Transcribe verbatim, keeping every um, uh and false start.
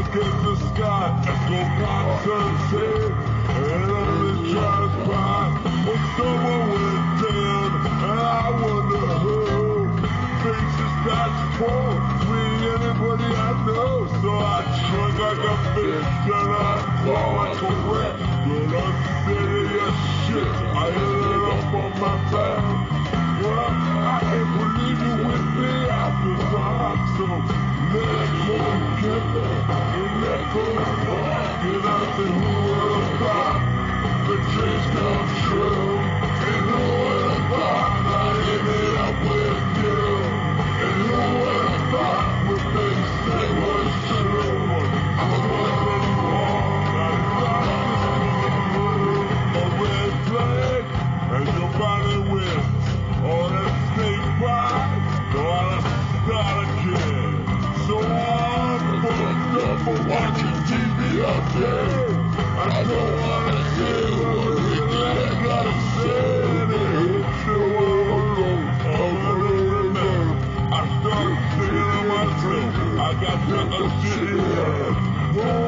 against the sky, echo concerts head, and only tries by. When someone went down, and I wonder who. Faces that's full, with anybody I know. So I drink like a bitch, and I fall like a rat. But I'm serious shit, I hit it up on my back. Well, I can't believe you with me after dark, so let go together, and let go back, and I say who would have thought the dreams come true, and who would have thought I ended up with you, and who would have thought what they say was true. I was wondering wrong, I thought this was a red flag, and your body wins. All that stay by, gotta start again. So I'm fucked up for watching T V all day. I don't wanna hear what really I gotta say. And it hits you all alone, I'm gonna remember. I started singing to myself, I got nothing to hear.